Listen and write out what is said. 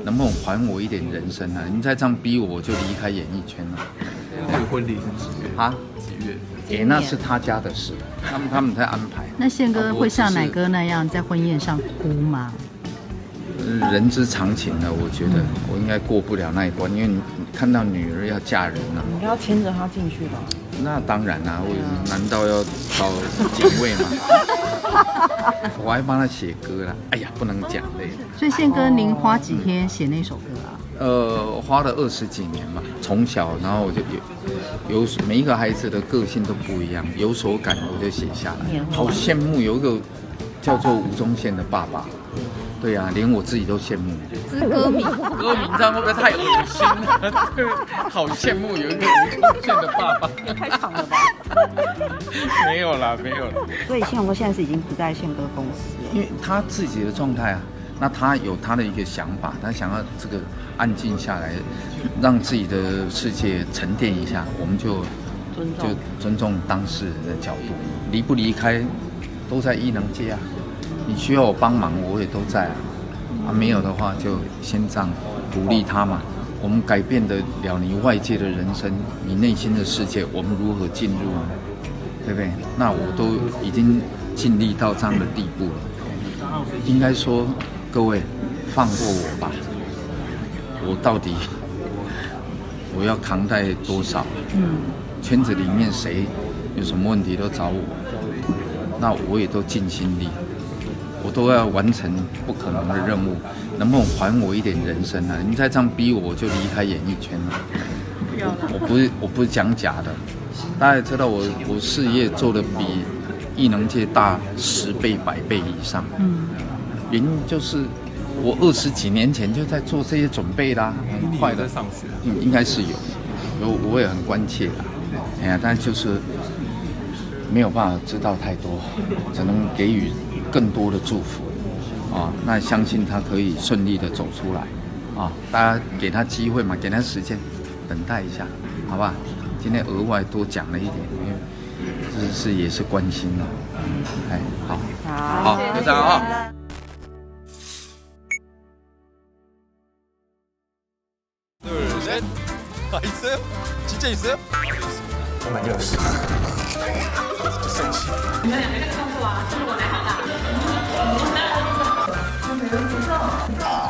能不能还我一点人生啊？你们再这样逼我，我就离开演艺圈了。 这个婚礼是几月？ 啊？ 几月？ 那是他家的事，他们在安排。 那宪哥会像乃哥那样在婚宴上哭吗？ 人之常情的，我觉得我应该过不了那一关，因为你看到女儿要嫁人了， 你要牵着她进去吧？ 那当然啦、难道要找警卫吗？我还帮他写歌啦，哎呀，不能讲的。 所以宪哥，您花几天写那首歌啊？ 花了20几年吧，从小，然后我就有每一个孩子的个性都不一样，有所感我就写下来。好羡慕有一个叫做吴宗宪的爸爸，对啊，连我自己都羡慕。 这是歌迷， 歌迷，你知道会不会太恶心了？对，好羡慕有一个吴宗宪的爸爸。 也太长了吧？ 没有啦，没有啦。 所以信宏哥现在是已经不在宪哥公司了， 因为他自己的状态啊，那他有他的一个想法，他想要这个安静下来，让自己的世界沉淀一下，我们就尊重当事人的角度，离不离开都在艺能界啊。你需要我帮忙，我也都在啊。没有的话就先这样鼓励他嘛。我们改变得了你外界的人生，你内心的世界，我们如何进入呢？对不对？那我都已经尽力到这样的地步了，应该说，各位放过我吧。我到底我要扛带多少？圈子里面谁有什么问题都找我，那我也都尽心力，我都要完成不可能的任务。能不能还我一点人生啊？你们再这样逼我，我就离开演艺圈了。我不是讲假的，大家也知道我事业做得比艺能界大10倍、100倍以上。原因就是我20几年前就在做这些准备啦，很快的。 在上学， 应该是有，我也很关切啦。哎呀，但就是没有办法知道太多，只能给予更多的祝福。那相信他可以顺利的走出来，大家给他机会嘛，给他时间，等待一下，好不好？今天额外多讲了一点，因为这是也是关心了，好，就这样啊。 2셋 있어요? 진짜 있어요? 정말热死，就生气。 你们2个这个动作啊，是我来好的。